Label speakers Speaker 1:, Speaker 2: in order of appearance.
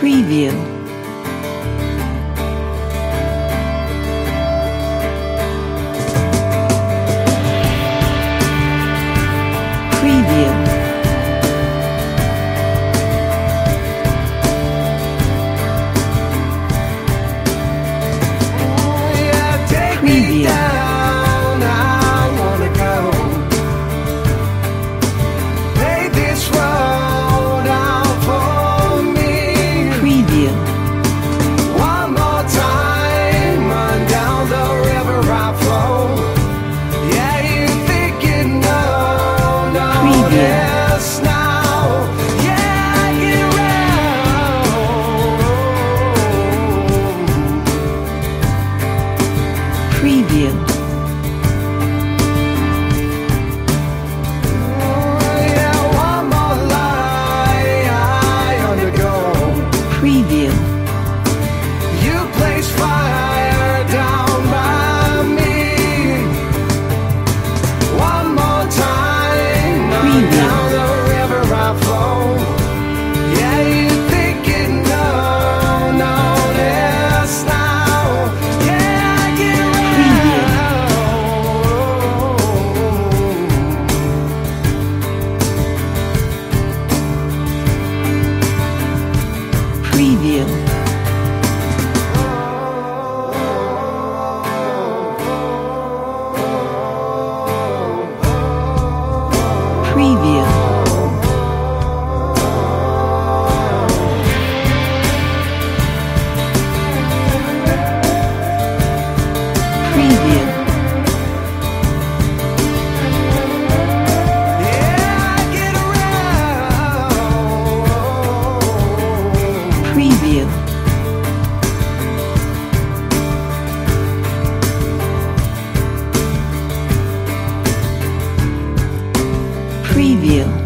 Speaker 1: Preview. Preview. Preview. Preview. Preview.
Speaker 2: You place fire down by me. One more time, down the river I flow. Yeah, you thinking no, no less now. Yeah, I get
Speaker 1: Preview. Preview. Preview. Preview. Preview.